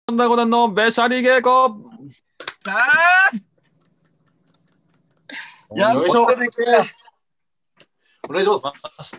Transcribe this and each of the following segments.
第5弾のべしゃり稽古。 さあやっとできた。 お願いします。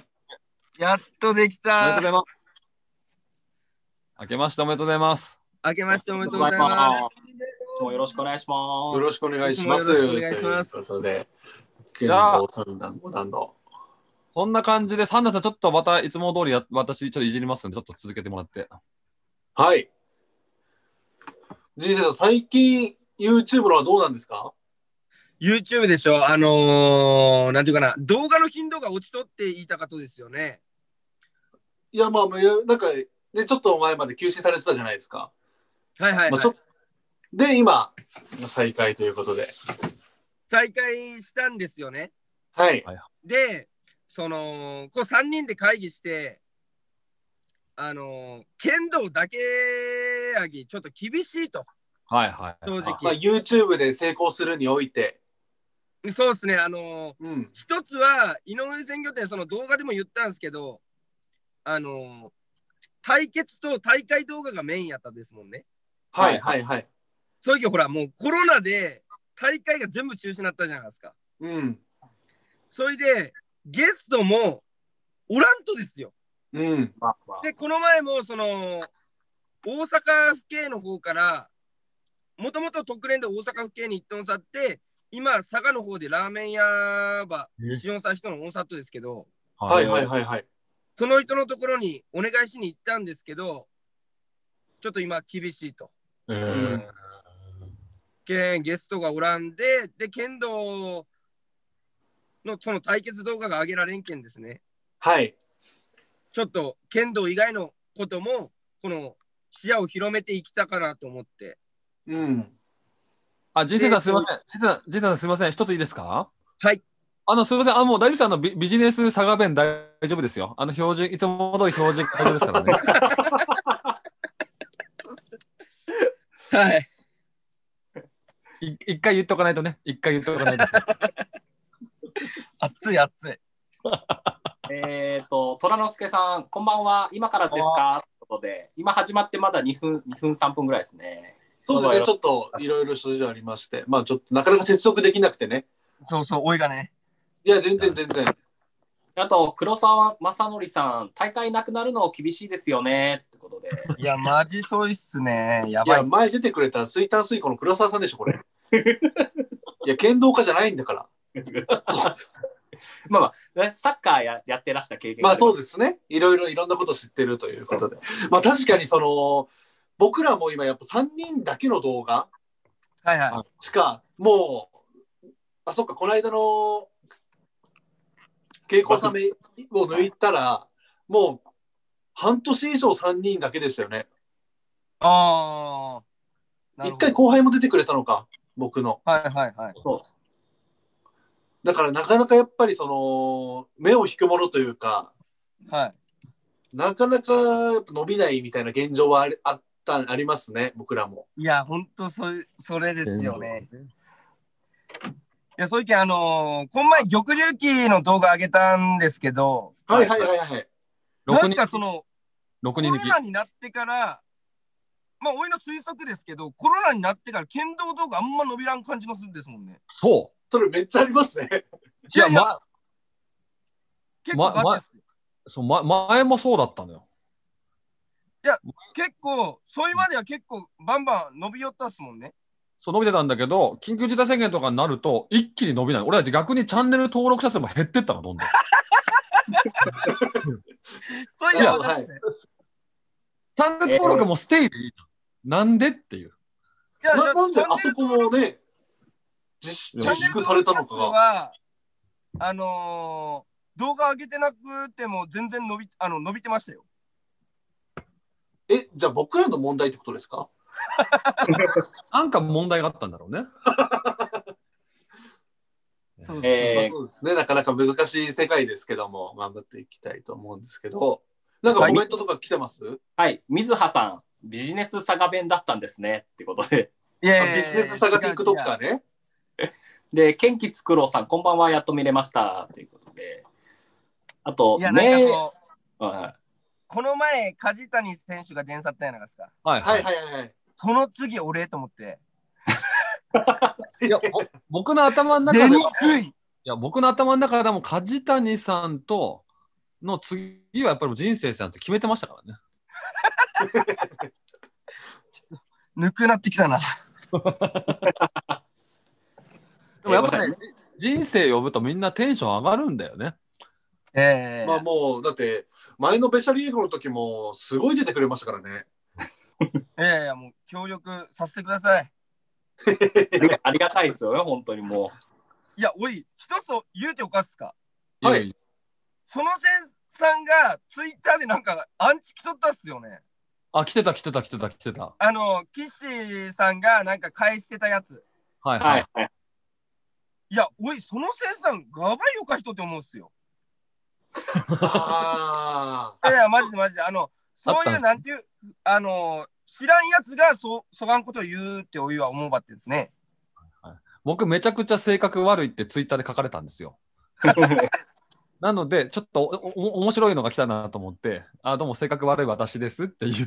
やっとできた。 おめでとうございます。明けましておめでとうございます。 明けましておめでとうございます。 よろしくお願いします。 よろしくお願いします。 よろしくお願いします。 ということで、 じゃあ 3段5段のそんな感じで、サンダーさん、ちょっとまたいつも通り私、ちょっといじりますんで、ちょっと続けてもらって。 はい。人生さん、最近 YouTube のはどうなんですか？ YouTube でしょ。なんていうかな、動画の頻度が落ちとって言いたかとですよね。 いや、まあ、なんか、ね、ちょっと前まで休止されてたじゃないですか。 はいはいはい。 まあ、で、今、再開ということで。 再開したんですよね。 はい。 で、こう3人で会議して、剣道だけあぎ、ちょっと厳しいと。 はいはい。 正直。 まあ、YouTube で成功するにおいて。 そうですね。一つは、井上鮮魚店、その動画でも言ったんですけど、対決と大会動画がメインやったですもんね。 はいはいはい。 そういう時ほら、もうコロナで大会が全部中止になったじゃないですか。 うん。 それで、ゲストもおらんとですよ。 うん。 で、この前も、大阪府警の方から、もともと特連で大阪府警に行っとんさって、今、佐賀の方でラーメン屋ば、しおんさ人の大里ですけど、 はいはいはいはい。 その人のところにお願いしに行ったんですけど、ちょっと今厳しいと。ゲストがおらんで、剣道のその対決動画が上げられんけんですね。 はい。 ちょっと剣道以外のことも、この視野を広めていきたかなと思って。 うん。 人生さんすいません。人生さんすいません。一ついいですか？ はい。 すいません。もう大丈夫です。ビジネス佐賀弁大丈夫ですよ。標準、いつも通り標準大丈夫ですからね。 はい。 一回言っとかないとね。一回言っとかないと。 熱い熱い。 虎之助さん、こんばんは。今からですか？ということで、今始まってまだ2分3分ぐらいですね。 そうですね。ちょっといろいろ諸事情ありまして、まあちょっとなかなか接続できなくてね。 そうそう、おいがね。 いや、全然。 あと、黒沢正則さん、大会なくなるの厳しいですよね。ってことで。 いや、マジそうっすね。やばい。 いや、前出てくれた水炭水庫の黒沢さんでしょ、これ。いや、剣道家じゃないんだから。 まあ、サッカーやってらした経験がまあそうですね。いろんなこと知ってるということで。まあ確かに僕らも今やっぱ3人だけの動画しか、もう、そっか、この間の稽古納めを抜いたら、もう半年以上3人だけでしたよね。 ああ。一回後輩も出てくれたのか、僕の。 はい。 そうだからなかなかやっぱり目を引くものというか、 はい。 なかなか伸びないみたいな現状はありますね、僕らも。 いや、ほんとそれですよね。いや、そういうけこの前、玉龍記の動画上げたんですけど、 はい。 なんかコロロナになってから、まあ、おいの推測ですけど、コロナになってから剣道動画あんま伸びらん感じもするんですもんね。 そう。 それめっちゃありますね。 いや、結構ガチです。 前もそうだったのよ。 いや、結構、それまでは結構バンバン伸びよったっすもんね。 そう伸びてたんだけど、緊急事態宣言とかになると一気に伸びない。俺たち逆にチャンネル登録者数も減ってったの、どんどん。 そういうのは、 チャンネル登録もステイでいいじゃん。なんでっていう。 いや、 なんであそこもね、自粛されたのかが。 動画上げてなくても全然伸びてましたよ。 じゃあ僕らの問題ってことですか？ なんか問題があったんだろうね。 そうですね。なかなか難しい世界ですけども、頑張っていきたいと思うんですけど、なんかコメントとか来てます？ はい、水葉さん、ビジネス佐賀弁だったんですね。ってことで。 ビジネス佐賀 TikToker ね。 で、ケンキツクロウさん、こんばんは、やっと見れました。ということで。あと、 この前、梶谷選手が伝さったやないですか。 はい。 その次俺と思って。 いや、僕の頭の中で出にくい。 いや、僕の頭の中でも梶谷さんとの次はやっぱり人生さんって決めてましたからね。 ぬくなってきたな。 でもやっぱね、人生呼ぶとみんなテンション上がるんだよね。 まあもうだって前のベシャリーグの時もすごい出てくれましたからね。 いやもう協力させてください。 ありがたいですよね、本当にもう。いや、おい、一つ言うておかすか。 はい。 そのせんさんがツイッターでなんかアンチ来とったっすよね。 あ、来てた。キッシーさんがなんか返してたやつ。 はいはい。 いや、おい、そのせんさん、がばいよか人って思うんすよ。 あいや、マジで。そういう、なんていう、知らんやつがそがんことを言うっておいは思うばってですね。 僕、めちゃくちゃ性格悪いってツイッターで書かれたんですよ。なので、ちょっと面白いのが来たなと思って、どうも性格悪い私ですって言って、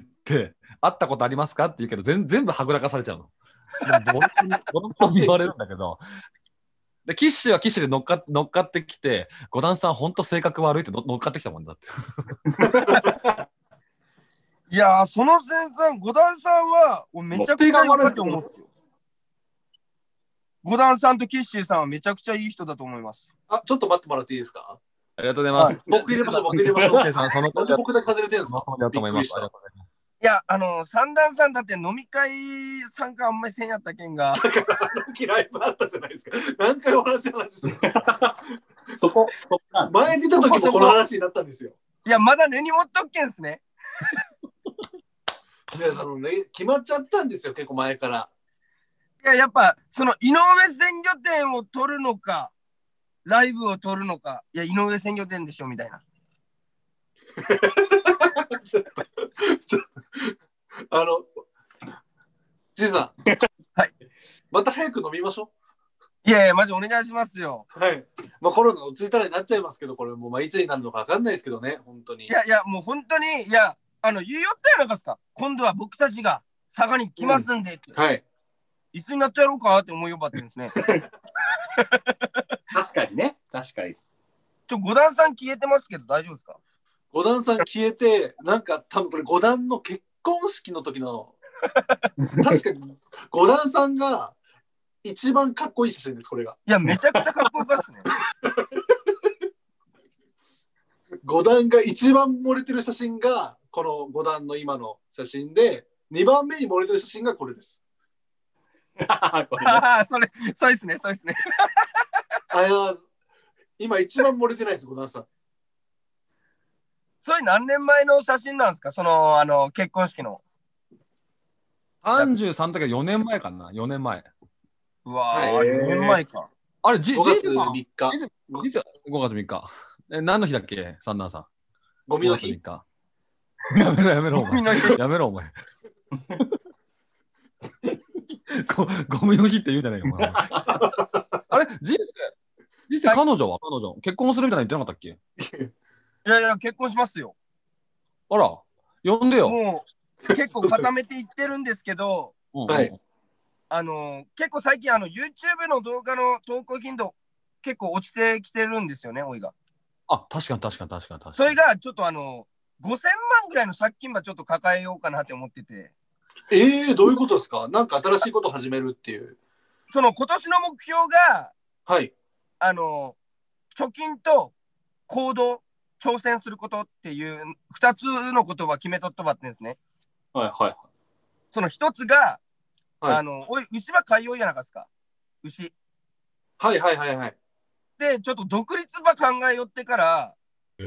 会ったことありますかって言うけど、全部はぐらかされちゃうの。ボロクソに言われるんだけど、で、キッシュはキッシュで乗っかってきて、五段さん、ほんと性格悪いって乗っかってきたもんだって。 いやー、その先生、五段さんはめちゃくちゃいいと思うんですよ。五段さんとキッシーさんはめちゃくちゃいい人だと思います。 ちょっと待ってもらっていいですか？ ありがとうございます。 僕入れましょう。なんで僕だけ外れてるんですか？ びっくりした。 いや、三段さんだって飲み会参加あんまりせんやったけんが。 だから、ライブあったじゃないですか。何回お話するそこ前出た時もこの話になったんですよ。 いや、まだ根に持っとっけんすね。 いや、決まっちゃったんですよ、結構前から。 いや、やっぱ、その井上鮮魚店を取るのか、ライブを取るのか、いや、井上鮮魚店でしょ、みたいな。 じいさん。 はい。 また早く飲みましょう。いやいや、マジお願いしますよ。 はい。まあコロナ落ち着いたらになっちゃいますけど、これもういつになるのか分かんないですけどね、本当に。 いや、もう本当に、言いよったよなんかすか。今度は僕たちが佐賀に来ますんでって。 はい。 いつになってやろうかって思いよばってんですね。 確かにね、確かに。 五段さん消えてますけど大丈夫ですか？ 五段さん消えて、なんか多分これ五段の結婚式の時の確かに五段さんが一番かっこいい写真です、これが。 いや、めちゃくちゃかっこよかったですね。 五段が一番漏れてる写真がこの五段の今の写真で、2番目に漏れてる写真がこれです。 そうですね。 今一番漏れてないです、五段さん。 それ何年前の写真なんですか？その結婚式の。 33の時は4年前かな、4年前。 うわー、4年前か。 あれ、5月3日。 5月3日。何の日だっけ、三男さん。 ゴミの日。 やめろ、お前。やめろ、お前。ゴミの日って言うじゃないよ、お前。あれ、人生、彼女結婚するみたいな言ってなかったっけ？ いや、結婚しますよ。 あら、呼んでよ。 もう、結構固めていってるんですけど、 はい。 結構最近、YouTube の動画の投稿頻度、結構落ちてきてるんですよね、おいが。 確かに。 それが、ちょっと5000万ぐらいの借金はちょっと抱えようかなって思ってて。 どういうことですか？なんか新しいことを始めるっていう。 その今年の目標が、 はい。 貯金と行動、挑戦することっていう2つのことは決めとっとばってんですね。 はい。 その1つが、 はい、 牛は飼いようやなかすか。牛。 はい。 で、ちょっと独立ば考えよってから、で、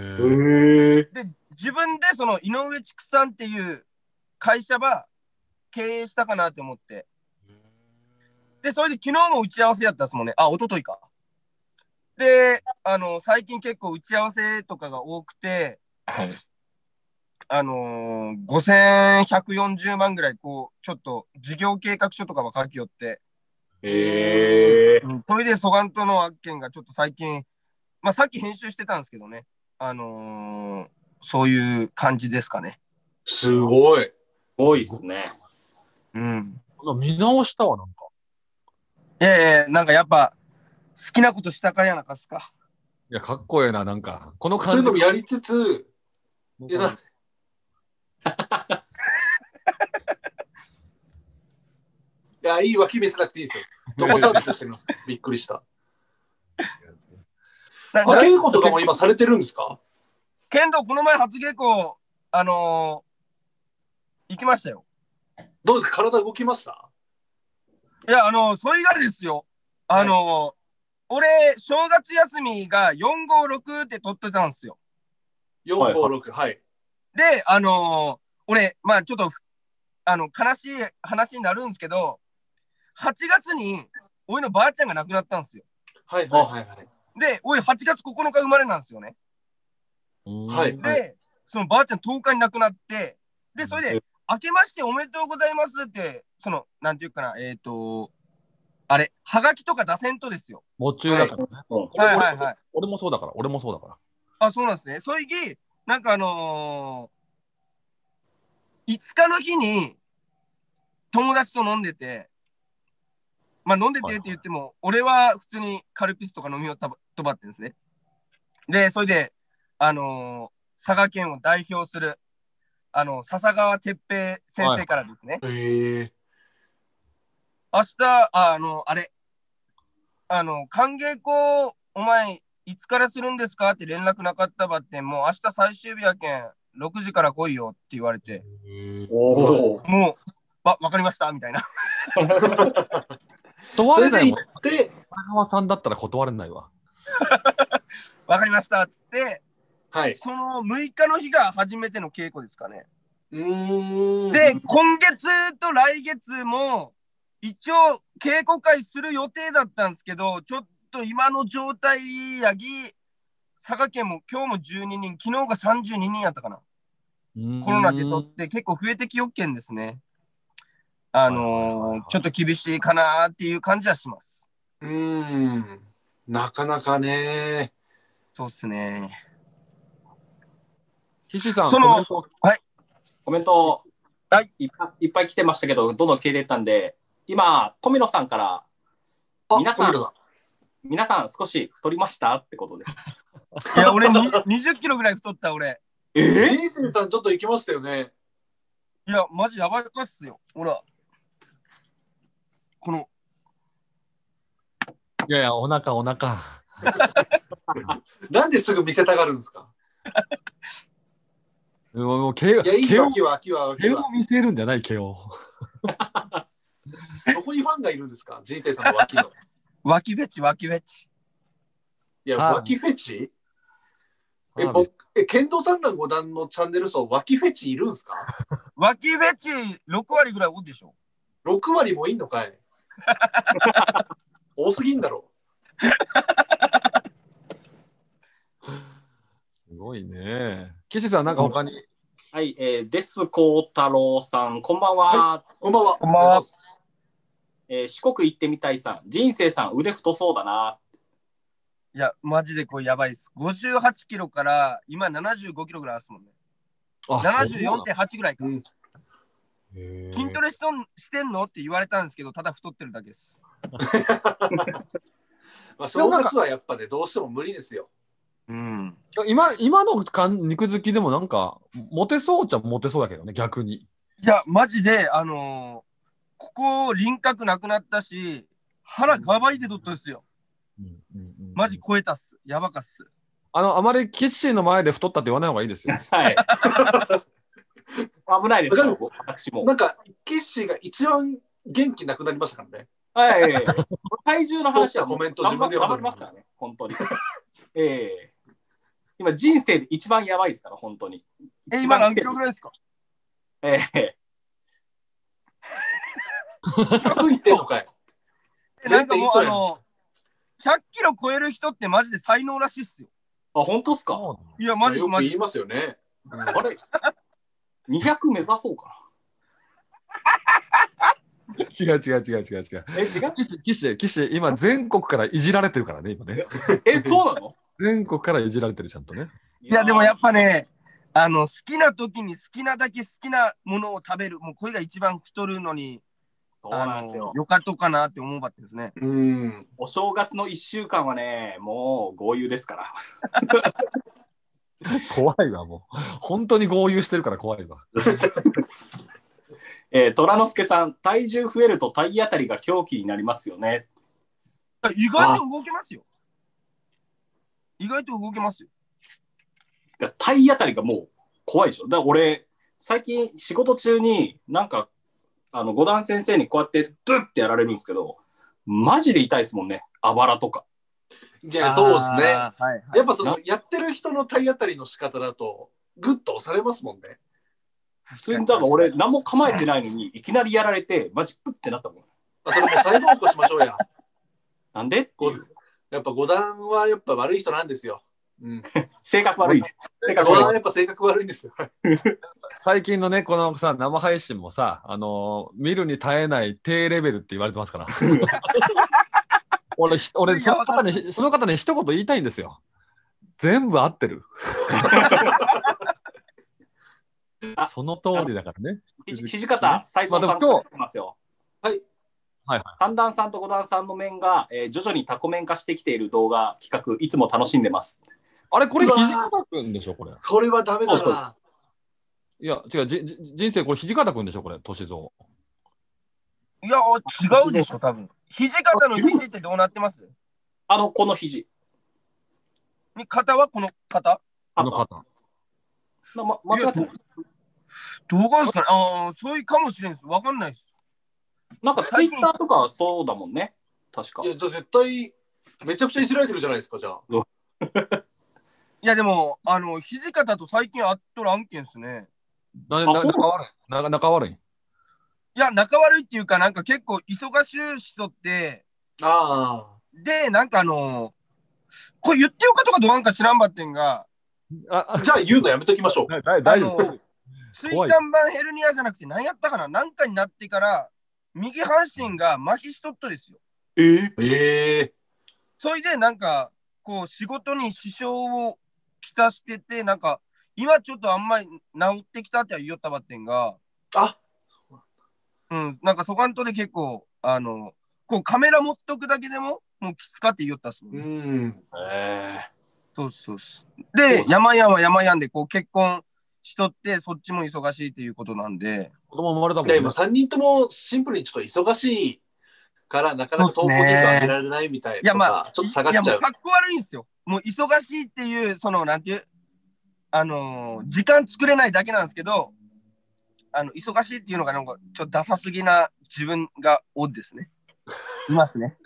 自分でその井上畜産っていう会社ば経営したかなって思って。で、それで昨日も打ち合わせやったんですもんね。一昨日か。で、最近結構打ち合わせとかが多くて、5140万ぐらい、こう、ちょっと事業計画書とかは書きよって。それでソガンとの案件がちょっと最近、さっき編集してたんですけどね。そういう感じですかね。 すごい。 多いですね。 うん。 見直したわ、なんか。 なんかやっぱ、好きなことしたかやなかすか。 いや、かっこええな、なんか。このそういう感じのもやりつつ、いやいや、いい脇見せなくていいですよ。どこサービスしてみます。びっくりした。稽古とかも今されてるんですか？ 剣道、この前初稽古、行きましたよ。 どうですか？体動きました？ いや、それがですよ。俺、正月休みが456って取ってたんですよ。 456、はい。 で、俺、まあちょっと、悲しい話になるんですけど、8月に、俺のばあちゃんが亡くなったんですよ。 はいはいはいはい。 で、俺8月9日生まれなんですよね。 はい。 で、そのばあちゃん10日に亡くなって、で、それで、明けましておめでとうございますって、なんていうかな、あれ、はがきとか出せんとですよ。 もう中だからね。 はいはいはい。 俺もそうだから、俺もそうだから。 あ、そうなんですね。そういう日、なんか5日の日に友達と飲んでて、まあ飲んでてって言っても、俺は普通にカルピスとか飲みをとばってんですね。で、それで、佐賀県を代表する、笹川哲平先生からですね。明日、あれ、歓迎校、お前、いつからするんですかって連絡なかったばって、もう明日最終日やけん、6時から来いよって言われて、もう、わかりましたみたいな。 断れないもん。で、長川さんだったら断れないわ。 わかりましたっつって、 はい、 その6日の日が初めての稽古ですかね。 で、 今月と来月も、一応稽古会する予定だったんですけど、ちょっと今の状態やぎ、佐賀県も今日も12人、昨日が32人やったかな。コロナでとって結構増えてきよっけんですね。ちょっと厳しいかなっていう感じはします。 なかなかね。 そうっすね。 岸さん、 コメント、はい、いっぱい来てましたけど、どんどん消えていったんで、今、小室さんから、皆さん少し太りましたってことです。 いや、俺20キロぐらい太った、俺。 ジーセンさん、ちょっと行きましたよね。 いや、マジやばいかっすよ。ほら。この。 いやいや、お腹。 なんですぐ見せたがるんですか？ もう毛を見せるんじゃない、毛を。 どこにファンがいるんですか？人生さんの脇の。 脇フェチ。 いや、脇フェチ？剣道三段五段のチャンネル層、脇フェチいるんですか？ 脇フェチ6割ぐらいおるでしょ。 6割もいんのかい？多すぎんだろ。 すごいね。岸さん、なんか他に。 はい、ですこうたろうさん、こんばんは。 はい、こんばんは。 こんばんは。 四国行ってみたいさん、人生さん、腕太そうだな。 いや、マジでこれやばいです。58キロから今75キロぐらいあるっすもんね。74.8 ぐらいか。筋トレしてんのって言われたんですけど、ただ太ってるだけです。 まあ、正月はやっぱね、どうしても無理ですよ。 今の肉付きでもなんかモテそうっちゃモテそうだけどね、逆に。 いや、マジで、ここ輪郭なくなったし、腹がばいでとったですよ。マジ超えたっす。やばかっす。 あまりキッシーの前で太ったって言わない方がいいですよ。 はい。危ないですよ、私も。 なんか、キッシーが一番元気なくなりましたからね。 はい。体重の話はコメント自分で頑張りますからね、本当に。今、人生で一番やばいですから、本当に。 今何キロぐらいですか 100いってんのかい。 なんかもう100キロ超える人ってマジで才能らしいっすよ。 あ、本当っすか？ いや、マジで。 よく言いますよね。 あれ ?200 目指そうかな。違う。キシ今全国からいじられてるからね、今ね。 そうなの？ 全国からいじられてる、ちゃんとね。 いや、でもやっぱね、 好きな時に好きなだけ好きなものを食べる。もうこれが一番太るのに、 そうなんですよ。 よかったかなって思うばってですね。 お正月の1週間はね、もう豪遊ですから。 怖いわ、もう。本当に豪遊してるから怖いわ。 虎之助さん、体重増えると体当たりが狂気になりますよね。 意外と動けますよ。意外と動けますよ。 体当たりがもう怖いでしょ。だから俺、最近仕事中になんか、五段先生にこうやってドゥッてやられるんですけど、マジで痛いですもんね。あばらとか。 いや、そうですね。 はいはい、 やっぱそのやってる人の体当たりの仕方だと、グッと押されますもんね。 普通にだから俺、何も構えてないのに、いきなりやられて、マジグッてなったもん。 それも再放送しましょうや。 なんでやっぱ五段はやっぱ悪い人なんですよ。 性格悪い。 五段はやっぱ性格悪いんですよ。 最近のね、このさ、生配信もさ、見るに耐えない低レベルって言われてますから。俺その方に一言言いたいんですよ。全部合ってる。その通りだからね。 土方斉藤さんが来てますよ。 はい。 はいはい。 三段さんと五段さんの面が、徐々に多コ面化してきている動画企画、いつも楽しんでます。 あれ、これ土方くんでしょ、これ。 それはダメだな。 いや、違う、人生これ土方くんでしょ、これ、歳三。 いや、違うでしょ、多分。土方の肘ってどうなってます？ この肘。 肩はこの肩？ この肩。 間違ってない。 どうかですかね。そういうかもしれんです。わかんないです。 なんかツイッターとかそうだもんね。確か。 いや、じゃあ絶対、めちゃくちゃいじられてるじゃないですか、じゃあ。 いや、でも、土方と最近会っとる案件ですね。 仲悪い。いや、仲悪いっていうか、なんか結構忙しい人って、で、なんかこれ言ってよかとかどうなんか知らんばってんが、 じゃあ言うのやめときましょう。 大丈夫。 椎間板ヘルニアじゃなくて何やったかな、なんかになってから右半身が麻痺しとっとですよ。それでなんかこう仕事に支障をきたしてて、なんか今ちょっとあんまり治ってきたって言おったばってんが、なんかそがんとで結構こうカメラ持っとくだけでももうきつかって言おったっすもん。そうそうそう。で、山やんは山やんでこう結婚しとって、そっちも忙しいっていうことなんで。 子供生まれたもんね。 今3人ともシンプルにちょっと忙しいからなかなか投稿頻度上げられないみたいな。いや、まあ、ちょっと下がっちゃう。いや、もうかっこ悪いんですよ。もう忙しいっていう、なんていう、時間作れないだけなんですけど、忙しいっていうのがなんかちょっとダサすぎな自分がおですね。いますね。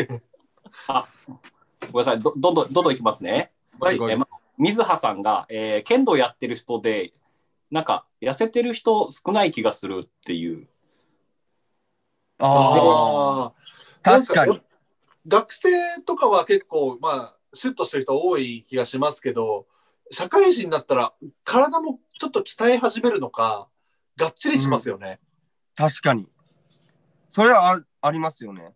ごめんなさい、どんどんいきますね。はい。水葉さんが、剣道やってる人で、なんか痩せてる人少ない気がするっていう。 確かに。 学生とかは結構、まあ、シュッとしてる人多い気がしますけど、社会人になったら体もちょっと鍛え始めるのか、がっちりしますよね。 確かに。それはありますよね。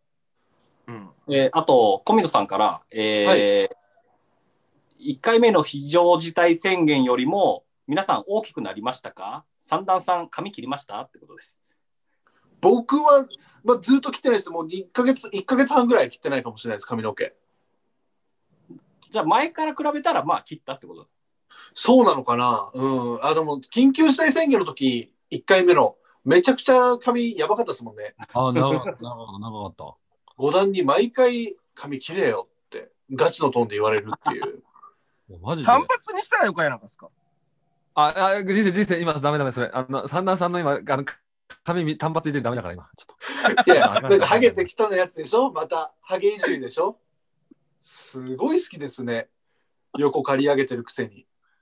あと、小湊さんから、1回目の非常事態宣言よりも、皆さん大きくなりましたか？三段さん、髪切りましたってことです。 僕は、ずっと切ってないです。もう1ヶ月半ぐらい切ってないかもしれないです、髪の毛。 じゃあ、前から比べたら、まあ、切ったってこと？ そうなのかな。でも、緊急事態宣言の時、1回目の、めちゃくちゃ髪やばかったですもんね。 長かった。 五段に毎回髪切れよって、ガチのトーンで言われるっていう。 マジで単発にしたらよかやなんですか？ 人生、今、ダメ、それ。三段さんの今、髪単発いじりダメだから、今。ちょっといや、なんか、ハゲてきたのやつでしょ？また、ハゲいじりでしょ？すごい好きですね。横刈り上げてるくせに。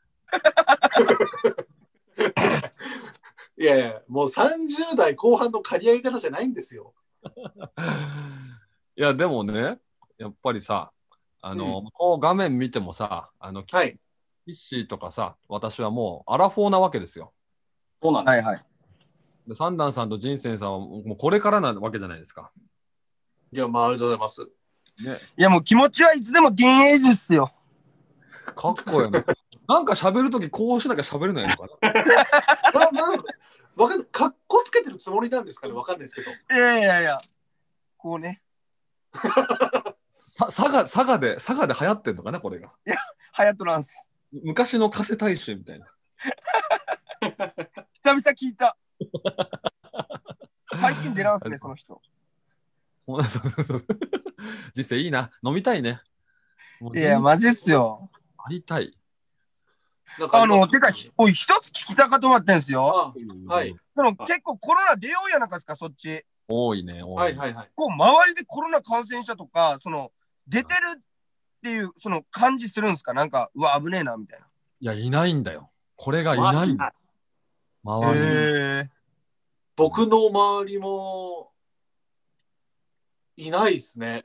いや、もう30代後半の刈り上げ方じゃないんですよ。 いや、でもね、やっぱりさ、こう画面見てもさ、キッシーとかさ、私はもうアラフォーなわけですよ。 そうなんです。 で、三段さんと人生さんはもうこれからなわけじゃないですか。 いや、ありがとうございます。 ね、いや、もう気持ちはいつでも現役っすよ。 かっこいいね。 なんか喋るときこうしなきゃ喋れないのかな。 わかんない。かっこつけてるつもりなんですかね、わかんないですけど。 いや、こうね。 佐賀で流行ってんのかな、これが。 いや、流行っとらんす。 昔の加瀬大衆みたいな。 久々聞いた。最近出らんすね、その人。 人生いいな。飲みたいね。 いや、マジっすよ。 会いたい。 てか、おい、一つ聞きたかと思ってんすよ。 はい。 結構コロナ出ようやなかすか、そっち。 多いね。 はい。 こう、周りでコロナ感染者とか、出てるっていう、感じするんですか？なんか、うわ、危ねえな、みたいな。 いや、いないんだよ。これがいないんだ。周りに。 僕の周りもいないですね。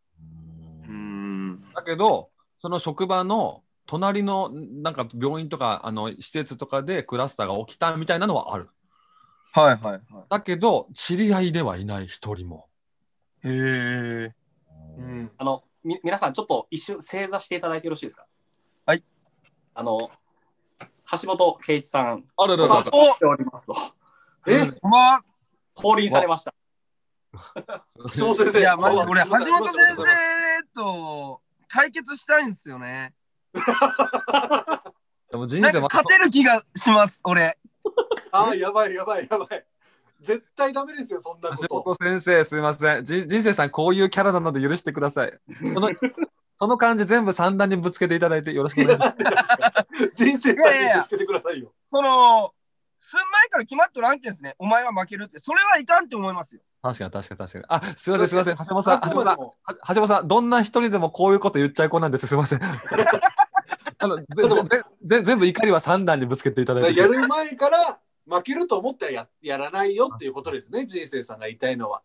だけど、その職場の隣のなんか病院とか施設とかでクラスターが起きたみたいなのはある。 はい。 だけど、知り合いではいない、一人も。 へえ。 皆さん、ちょっと一瞬正座していただいてよろしいですか？ はい。 橋本圭一さん、 あるしておりますと。降臨されました。 橋本先生。 いや、マジで俺、橋本先生と対決したいんですよね。 でも人生なんか勝てる気がします、俺。 やばい。絶対ダメですよ、そんなこと。 橋本先生、すいません。人生さん、こういうキャラなので許してください。その感じ全部三段にぶつけていただいてよろしくお願いします。 人生さんにぶつけてくださいよ。 すん前から決まっとらんけんですね。お前は負けるって。それはいかんって思いますよ。 確かに。あ、すいません。橋本さん、どんな人にでもこういうこと言っちゃいこなんです。すいません。全部怒りは三段にぶつけていただいて。 やる前から負けると思ってはやらないよっていうことですね、人生さんが言いたいのは。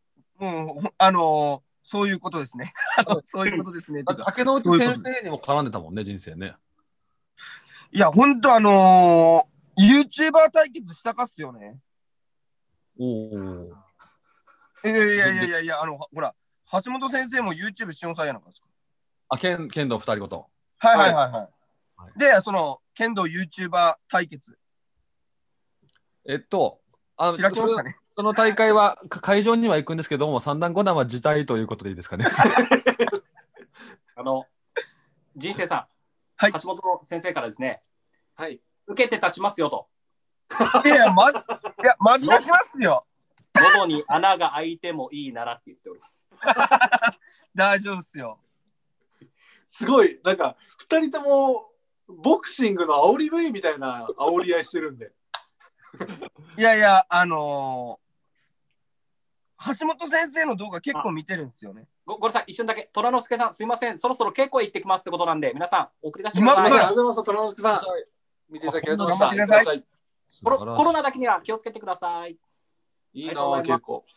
そういうことですね。そういうことですね。 竹之内先生にも絡んでたもんね、人生ね。 いや、ほんとYouTuber 対決したかっすよね。いや、ほら、橋本先生も YouTube しおんさんやなかですか。 剣道2人ごと。 はい。で、剣道 YouTuber 対決。開きましたね。 その大会は会場には行くんですけども、3段5段は辞退ということでいいですかね。 人生さん、 はい、 橋本先生からですね、 はい、 受けて立ちますよと。 いや、マジ出しますよ。 喉に穴が開いてもいいならって言っております。 大丈夫っすよ。 すごい、なんか2人ともボクシングの煽り V みたいな煽り合いしてるんで。 いや、橋本先生の動画結構見てるんですよね。 ごめんなさい、一瞬だけ。虎之助さん、すいません。そろそろ稽古へ行ってきますってことなんで、皆さん、送り出してください。 ありがとうございます、虎之助さん。見ていただきありがとうございました。 コロナだけには気をつけてください。 いいなぁ、結構。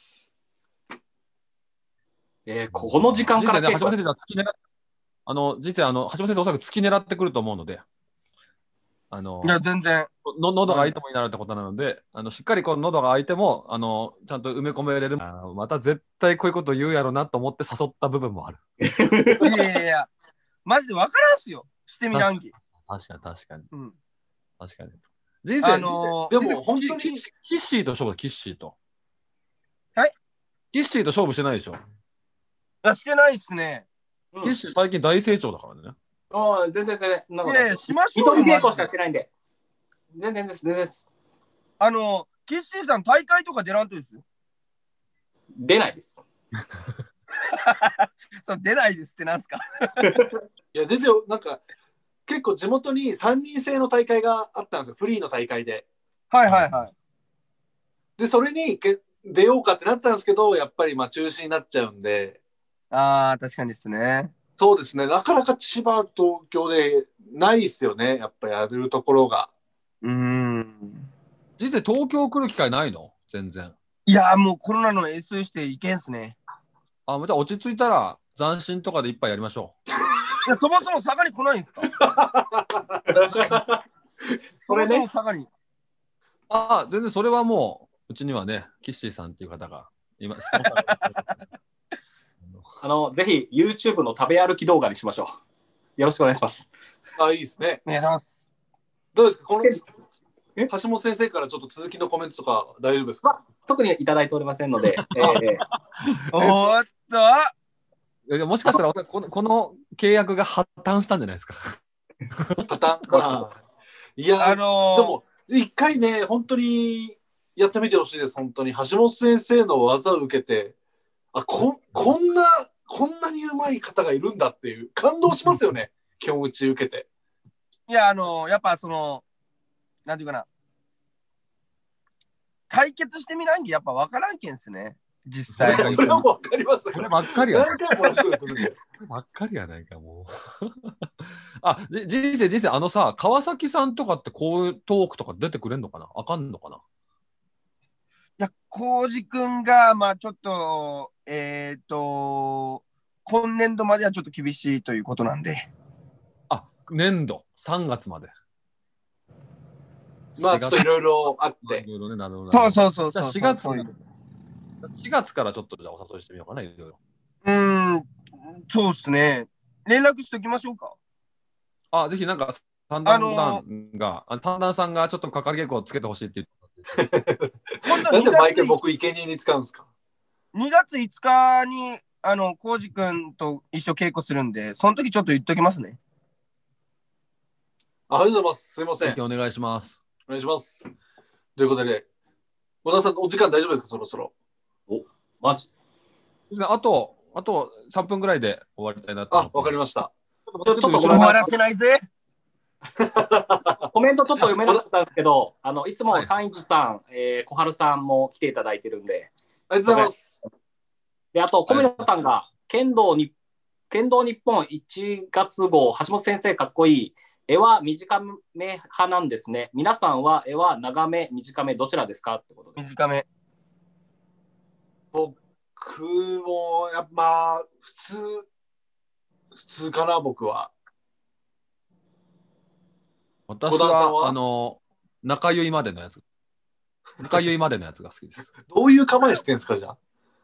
この時間から橋本先生は月狙人生、橋本先生おそらく月狙ってくると思うので。 いや、全然。 喉が開いてもいいなってことなので、しっかりこの喉が開いても、ちゃんと埋め込めれる。また絶対こういうこと言うやろなと思って誘った部分もある。 いや、マジで分からんすよ。してみらんき。 確かに。 うん、 確かに。人生、 でも本当にキッシーと勝負、キッシーと。 はい？ キッシーと勝負してないでしょ。 いや、してないっすね。 キッシー最近大成長だからね。 全然。 いや、しましょう。 一人稽古しかしてないんで。全然です。 キッシーさん大会とか出らんとですよ。 出ないです。 出ないですってなんすか。 いや、出て、なんか、結構地元に3人制の大会があったんですよ。フリーの大会で。 はい。 で、それに出ようかってなったんですけど、やっぱり中止になっちゃうんで。 確かにですね。 そうですね。なかなか千葉、東京でないですよね。やっぱやるところが。 実際東京来る機会ないの？全然。 いや、もうコロナの S していけんすね。 じゃあ落ち着いたら斬新とかで一杯やりましょう。 いや、そもそも佐賀に来ないんですか？それね。そもそも佐賀に。 全然それはもう、うちにはね、キッシーさんっていう方が今スポンサーぜひ YouTube の食べ歩き動画にしましょう。よろしくお願いします。 いいですね。 お願いします。 どうですかこの橋本先生からちょっと続きのコメントとか大丈夫ですか？ 特にいただいておりませんので、 おーっともしかしたらこの契約が破綻したんじゃないですか。 破綻いや、でも一回ね本当にやってみてほしいです。本当に橋本先生の技を受けて、こんなにうまい方がいるんだっていう感動しますよね。基本打ち受けて。 いや、やっぱなんていうかな、対決してみないんでやっぱ分からんけんですね、実際。 それはもう分かります。 こればっかりや何回も同じこと言ってるんで。 こればっかりやないかもう人生さ、川崎さんとかってこういうトークとか出てくれんのかな、あかんのかな。 いや、浩司くんがまあちょっと今年度まではちょっと厳しいということなんで。 年度3月まで。 まあちょっといろいろあって。 そう。 4月からちょっとじゃあお誘いしてみようかな、いろいろ。 そうですね。連絡しておきましょうか。 ぜひなんか、三段さんがちょっとかかり稽古をつけてほしいって言って。 なぜ毎回僕、生贄に使うんですか？ 2 月5日に、浩司くんと一緒稽古するんで、その時ちょっと言っときますね。 ありがとうございます。すいません。 ぜひお願いします。 お願いします。ということで、小田さん、お時間大丈夫ですか、そろそろ。 マジあと3分ぐらいで終わりたいなと。 わかりました。 ちょっと終わらせないぜ。 コメントちょっと読めなかったんですけど、いつもサインズさん、小春さんも来ていただいてるんで。 ありがとうございます。 で、あと、小宮さんが、剣道日本1月号、橋本先生かっこいい。絵は短め派なんですね。皆さんは絵は長め、短め、どちらですかってことです。 短め。 僕も、やっぱ、普通かな、僕は。 私は、中結までのやつ。中結までのやつが好きです。 どういう構えしてるんですか、じゃあ。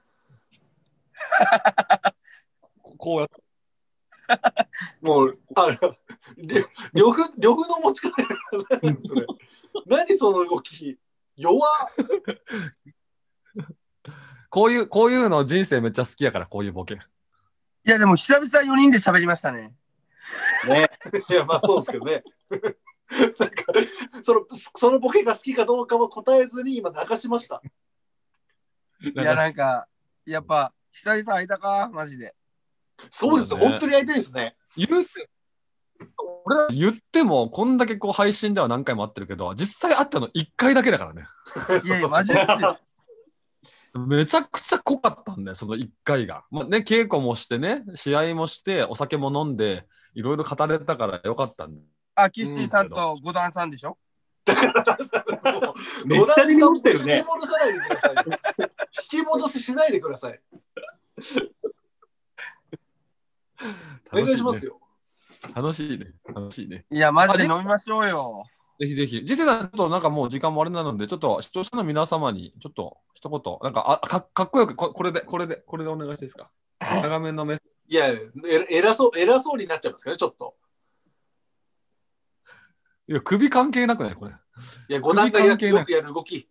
こうやって。 もう、呂布の持ち方何それ。何その動き。弱こういうの人生めっちゃ好きやから、こういうボケ。 いや、でも久々4人で喋りましたね。 ね。いや、まあそうですけどね。なんかそのボケが好きかどうかも答えずに今流しました。 いや、なんか、やっぱ久々会いたか、マジで。 そうです、本当に会いたいですね。 俺言ってもこんだけこう配信では何回も会ってるけど、実際会ったの1回だけだからね。 いやいや、マジですよ。 めちゃくちゃ濃かったんだよ、その1回が。まあね、稽古もしてね、試合もして、お酒も飲んで、いろいろ語れたからよかったんだ。 キッシーさんと五段さんでしょ。 めっちゃ身に持ってるね。 引き戻さないでください。引き戻ししないでください。お願いしますよ。 楽しいね。楽しいね。 いや、マジで飲みましょうよ。 ぜひぜひ。実際となんかもう時間もあれなので、ちょっと視聴者の皆様にちょっと一言、なんかかっこよくこれでお願いしていいですか。長めのメッセージ。 いや、偉そうになっちゃいますかね、ちょっと。 いや、首関係なくないこれ。 いや、5段階よくやる動き。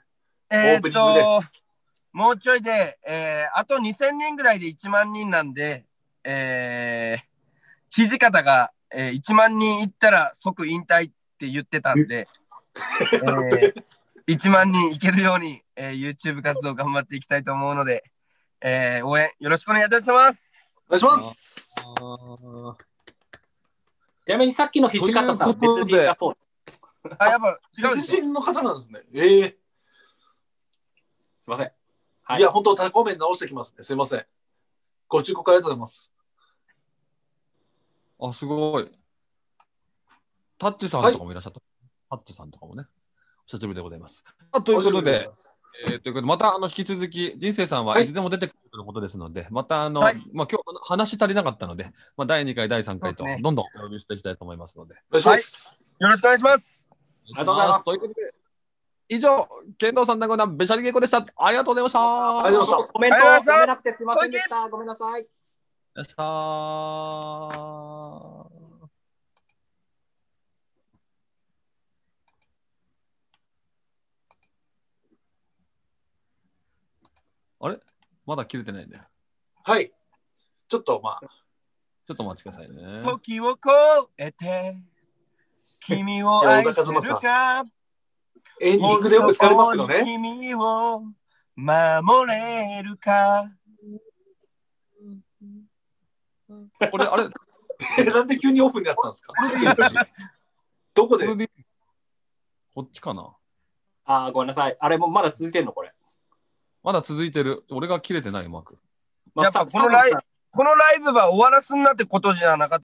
もうちょいで、あと2000人ぐらいで1万人なんで、土方が、1万人いったら即引退って言ってたんで、1万人いけるように、YouTube 活動頑張っていきたいと思うので、応援よろしくお願いいたします。 お願いします。 ちなみにさっきの土方さん、別人だそう。 やっぱ違う別人の方なんですね。 すいません。 いや、本当、タコ面直してきますね。すいません。ご忠告ありがとうございます。 すごい。タッチさんとかもいらっしゃった。タッチさんとかもね。お久しぶりでございます。ということで、また引き続き、人生さんはいつでも出てくるということですので、また今日話足りなかったので、第2回、第3回とどんどんお呼びしていきたいと思いますので。 よろしくお願いします。 ありがとうございます。 ということで、以上、剣道さんのごなべしゃり稽古でした。ありがとうございました。 ありがとうございました。 コメント読めなくてすみませんでした。ごめんなさい。 ありがとうございました。 あれまだ切れてないんだよ。 はい。ちょっとまあ。 ちょっとお待ちくださいね。 時を越えて、君を愛するか。 エンディングでよく使われますけどね。 君を守れるか。 これ、あれなんで急にオフになったんですか？どこで？ こっちかな。 あー、ごめんなさい。あれもまだ続いてんのこれ。 まだ続いてる。俺が切れてないうまく。 やっぱこのライブは終わらすんなってことじゃなかっ